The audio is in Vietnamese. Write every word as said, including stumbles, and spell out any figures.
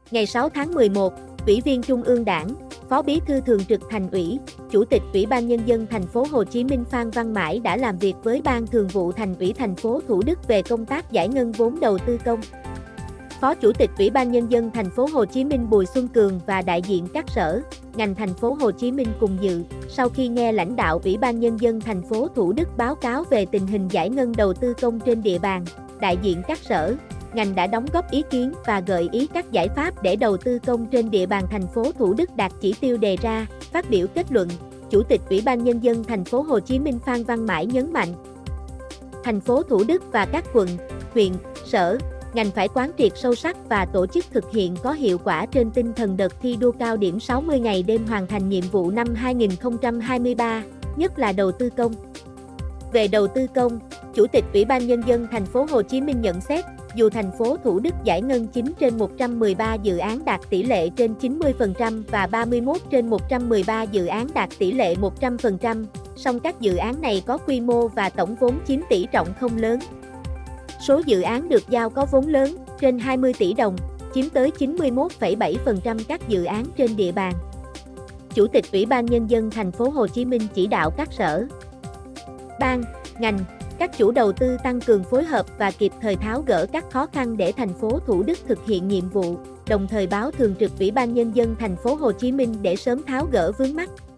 Ngày sáu tháng mười một, Ủy viên Trung ương Đảng, Phó Bí thư Thường trực Thành ủy, Chủ tịch Ủy ban Nhân dân thành phố Hồ Chí Minh Phan Văn Mãi đã làm việc với Ban Thường vụ Thành ủy thành phố Thủ Đức về công tác giải ngân vốn đầu tư công. Phó Chủ tịch Ủy ban Nhân dân thành phố Hồ Chí Minh Bùi Xuân Cường và đại diện các sở, ngành thành phố Hồ Chí Minh cùng dự. Sau khi nghe lãnh đạo Ủy ban Nhân dân thành phố Thủ Đức báo cáo về tình hình giải ngân đầu tư công trên địa bàn, đại diện các sở, ngành đã đóng góp ý kiến và gợi ý các giải pháp để đầu tư công trên địa bàn thành phố Thủ Đức đạt chỉ tiêu đề ra. Phát biểu kết luận, Chủ tịch Ủy ban Nhân dân thành phố Hồ Chí Minh Phan Văn Mãi nhấn mạnh, thành phố Thủ Đức và các quận, huyện, sở, ngành phải quán triệt sâu sắc và tổ chức thực hiện có hiệu quả trên tinh thần đợt thi đua cao điểm sáu mươi ngày đêm hoàn thành nhiệm vụ năm hai nghìn không trăm hai mươi ba, nhất là đầu tư công. Về đầu tư công, Chủ tịch Ủy ban Nhân dân thành phố Hồ Chí Minh nhận xét, dù thành phố Thủ Đức giải ngân chín trên một trăm mười ba dự án đạt tỷ lệ trên chín mươi phần trăm và ba mươi mốt trên một trăm mười ba dự án đạt tỷ lệ một trăm phần trăm, song các dự án này có quy mô và tổng vốn chiếm tỷ trọng không lớn. Số dự án được giao có vốn lớn, trên hai mươi tỷ đồng, chiếm tới chín mươi mốt phẩy bảy phần trăm các dự án trên địa bàn. Chủ tịch Ủy ban Nhân dân thành phố Hồ Chí Minh chỉ đạo các sở, ban, ngành, các chủ đầu tư tăng cường phối hợp và kịp thời tháo gỡ các khó khăn để thành phố Thủ Đức thực hiện nhiệm vụ, đồng thời báo Thường trực Ủy ban Nhân dân thành phố Hồ Chí Minh để sớm tháo gỡ vướng mắc.